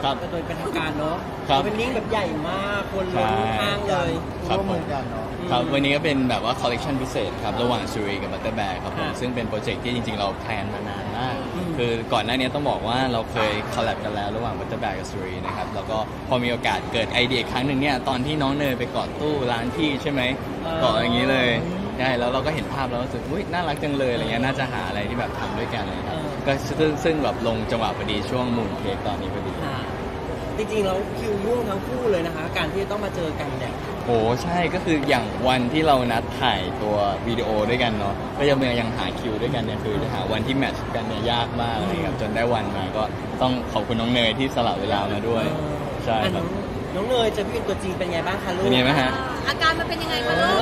แบบโดยเป็นทางการเนาะเป็นลิงก์แบบใหญ่มากคนล้นห้างเลยร่วมมือกันเนาะครับวันนี้ก็เป็นแบบว่าคอลเลกชันพิเศษครับระหว่างซูรีกับบัตเตอร์แบร์ครับผมซึ่งเป็นโปรเจกต์ที่จริงๆเราแพลนมานานมากคือก่อนหน้านี้ต้องบอกว่าเราเคยคอลแลบกันแล้วระหว่างบัตเตอร์แบร์กับซูรีนะครับแล้วก็พอมีโอกาสเกิดไอเดียครั้งหนึ่งเนี่ยตอนที่น้องเนยไปเกาะตู้ร้านพี่ใช่ไหมเกาะอย่างนี้เลยใช่แล้วเราก็เห็นภาพแล้วรู้สึกน่ารักจังเลยอะไรเงี้ยน่าจะหาอะไรที่แบบทำด้วยกันเลยครับก็ซึ่งแบบลงจังหวะพอดีช่วงมูนเค้กตอนนี้พอดีจริงๆแล้วคิวยุ่งทั้งคู่เลยนะคะการที่ต้องมาเจอกันเนี่ยโอ้ใช่ก็คืออย่างวันที่เรานัดถ่ายตัววิดีโอด้วยกันเนาะก็ยังหาคิวด้วยกันเนี่ยคือหาวันที่แมทช์กันเนี่ยยากมากเลยครับจนได้วันมาก็ต้องขอบคุณน้องเนยที่สละเวลามาด้วยใช่ครับน้องเนยเจอพี่วินตัวจริงเป็นไงบ้างคะลูกเป็นไงไหมฮะอาการมันเป็นยังไงคะลูก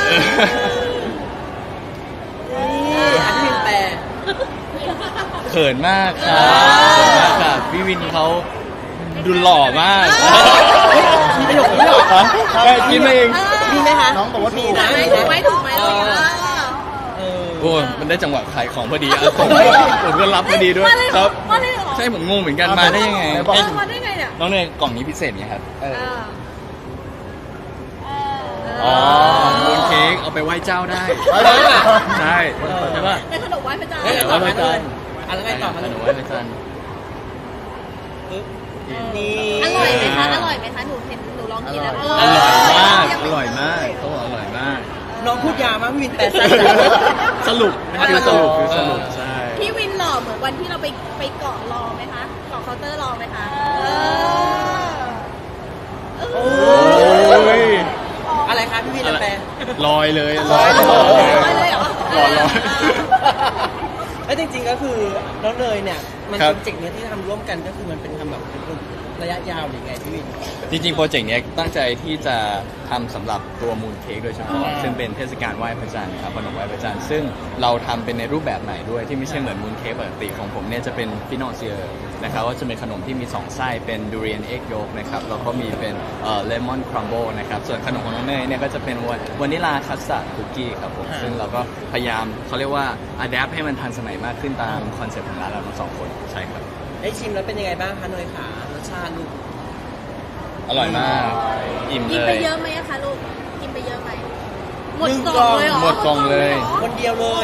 พี่วินแปลเขินมากครับพี่วินเขาดูหล่อมากมีประโยคนี้หรอคิดมาเองมีไหมคะน้องบอกว่าถูกไหมโอ้มันได้จังหวะขายของพอดีผมก็รับพอดีด้วยครับใช่ผมงงเหมือนกันมาได้ยังไงมาได้ไงเนี่ยน้องเนยกล่องนี้พิเศษไงครับอ๋อมูนเค้กเอาไปไหว้เจ้าได้ใช่ใช่ป่ะได้ขนมไหว้พระเจ้าไหว้พระเจ้าอะไรไงต่อขนมไหว้พระเจ้าอร่อยไหมคะอร่อยไหมคะหนูเห็นหนูลองกินแล้วอร่อยมากเขาบอกอร่อยมากน้องพูดยาวมากพี่วินแปลสรุปคือสรุปใช่พี่วินหล่อเหมือนวันที่เราไปเกาะรอไหมคะเกาะเคาน์เตอร์รอไหมคะอะไรคะพี่วินแปลลอยเลยลอยเลยเหรอแล้วจริงๆก็คือน้องเนยเนี่ยมันโปรเจกต์นี้ที่ทำร่วมกันก็คือมันเป็นทำแบบระยะยาวหรือไงพี่วินจริงๆโปรเจกต์นี้ตั้งใจที่จะทำสำหรับตัวมูนเค้กโดยเฉพาะซึ่งเป็นเทศกาลไหว้พระจันทร์ครับขนมไหว้พระจันทร์ซึ่งเราทำเป็นในรูปแบบไหนด้วยที่ไม่ใช่เหมือนมูนเค้กปกติของผมเนี่ยจะเป็นฟินอลเซียร์นะครับว่าจะเป็นขนมที่มี2ไส้เป็นดูเรียนเอ็กโยกนะครับแล้วก็มีเป็นเลมอนครัมเบิลนะครับส่วนขนมของน้องเนยเนี่ยก็จะเป็นวานิลาคัสตาร์ดคุกกี้ครับผมซึ่งเราก็พยายามเขาเรียกว่าอัดแอปให้มันทันสมัยมากขึ้นตามคอนเซ็ปต์ของร้านเราทั้ง2คนใช่ครับได้ชิมแล้วเป็นยังไงบ้างคะเนยขารสชาติลูกอร่อยมากอิ่มเลยกินไปเยอะไหมคะลูกกินไปเยอะไหมหมดกล่องเลยเหรอหมดกล่องเลยคนเดียวเลย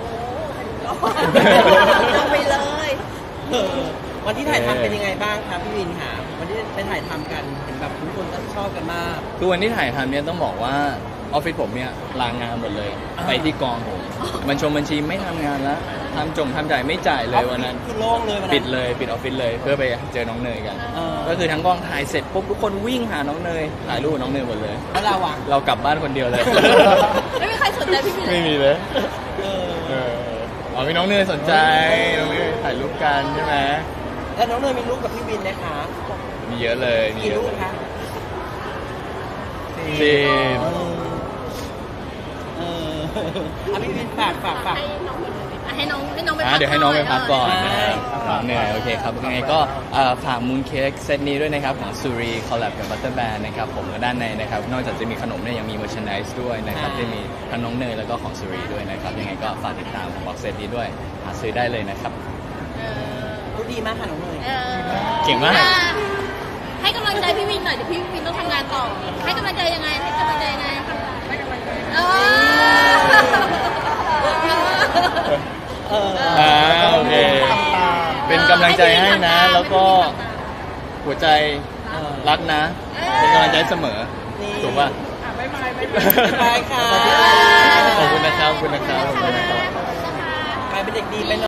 ไปเลยวันที่ถ่ายทำเป็นยังไงบ้างคะพี่วินค่ะวันที่ไปถ่ายทำกันเห็นแบบทุกคนก็ชอบกันมากคือวันที่ถ่ายทำเนี่ยต้องบอกว่าออฟฟิศผมเนี่ยลางานหมดเลยไปที่กองผมบัญชีไม่ทำงานแล้วทำจ่ายไม่จ่ายเลยวันนั้นคือโล่งเลยปิดออฟฟิศเลยเพื่อไปเจอน้องเนยกันก็คือทั้งกองถ่ายเสร็จปุ๊บทุกคนวิ่งหาน้องเนยถ่ายรูปน้องเนยหมดเลยแล้วเรากลับบ้านคนเดียวเลยไม่มีใครสนใจพี่วินไม่มีเลยมีน้องเนยสนใจน้องเนยถ่ายรูปกันใช่ไหมแล้วน้องเนยมีรูปกับพี่วินนะคะมีเยอะเลยมีรูปคะพี่วินฝากให้น้องไปพักเดี๋ยวให้น้องไปพักก่อนเหนื่อยโอเคครับยังไงก็ฝากมูนเค้กเซตนี้ด้วยนะครับของซูรีคอลแลบกับบัตเตอร์แบร์นะครับผมด้านในนะครับนอกจากจะมีขนมเนี่ยยังมีเมอร์แชนไดส์ด้วยนะครับจะมีทั้งน้องเนยแล้วก็ของซูรีด้วยนะครับยังไงก็ฝากติดตามบ็อกเซตนี้ด้วยหาซื้อได้เลยนะครับรู้ดีมากค่ะน้องเนยเก่งมากให้กำลังใจพี่วินหน่อยเดี๋ยวพี่วินต้องทำงานต่อให้กำลังใจยังไงโอเคเป็นกำลังใจให้นะแล้วก็หัวใจรักนะเป็นกำลังใจเสมอถูกป่ะบ๊ายบายค่ะขอบคุณนะ